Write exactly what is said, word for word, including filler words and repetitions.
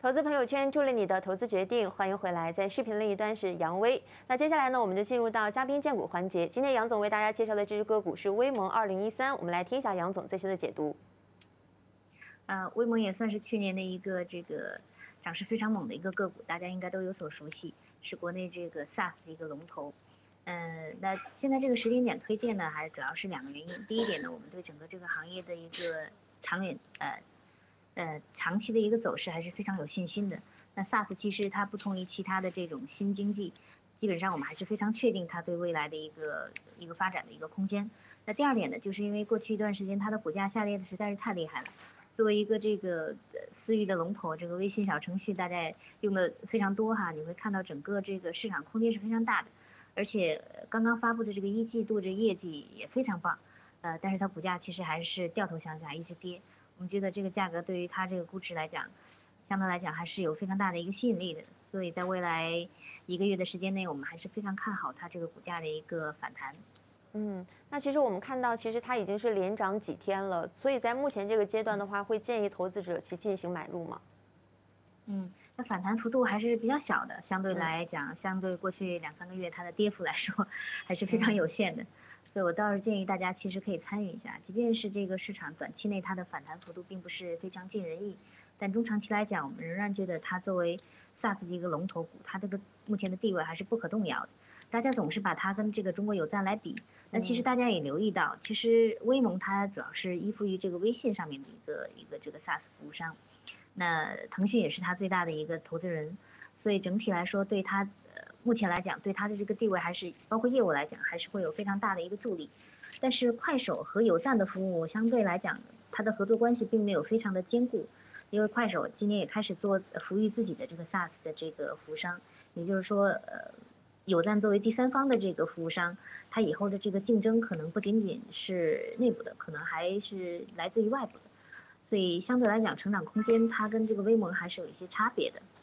投资朋友圈助力你的投资决定，欢迎回来。在视频另一端是杨威。那接下来呢，我们就进入到嘉宾荐股环节。今天杨总为大家介绍的这只个股是威盟二零一三，我们来听一下杨总最新的解读。 呃，威盟也算是去年的一个这个涨势非常猛的一个个股，大家应该都有所熟悉，是国内这个 SaaS 的一个龙头。嗯、呃，那现在这个时间点推荐呢，还主要是两个原因。第一点呢，我们对整个这个行业的一个长远呃呃长期的一个走势还是非常有信心的。那 SaaS 其实它不同于其他的这种新经济，基本上我们还是非常确定它对未来的一个一个发展的一个空间。那第二点呢，就是因为过去一段时间它的股价下跌的实在是太厉害了。作为一个这个私域的龙头，这个微信小程序大家用的非常多哈，你会看到整个这个市场空间是非常大的，而且刚刚发布的这个一季度这业绩也非常棒，呃，但是它股价其实还是掉头向下，一直跌。我们觉得这个价格对于它这个估值来讲，相对来讲还是有非常大的一个吸引力的，所以在未来一个月的时间内，我们还是非常看好它这个股价的一个反弹。 嗯，那其实我们看到，其实它已经是连涨几天了，所以在目前这个阶段的话，会建议投资者去进行买入吗？ 嗯，那反弹幅度还是比较小的，相对来讲，相对过去两三个月它的跌幅来说，还是非常有限的。所以我倒是建议大家其实可以参与一下，即便是这个市场短期内它的反弹幅度并不是非常尽人意，但中长期来讲，我们仍然觉得它作为 SaaS 的一个龙头股，它这个目前的地位还是不可动摇的。大家总是把它跟这个中国有赞来比，那其实大家也留意到，其实威盟它主要是依附于这个微信上面的一个一个这个 SaaS 服务商。那腾讯也是它最大的一个投资人，所以整体来说，对它呃目前来讲，对它的这个地位还是包括业务来讲，还是会有非常大的一个助力。但是快手和有赞的服务相对来讲，它的合作关系并没有非常的坚固，因为快手今年也开始做服务于自己的这个 SaaS 的这个服务商，也就是说，呃，有赞作为第三方的这个服务商，它以后的这个竞争可能不仅仅是内部的，可能还是来自于外部的。所以相对来讲，成长空间它跟这个威盟还是有一些差别的。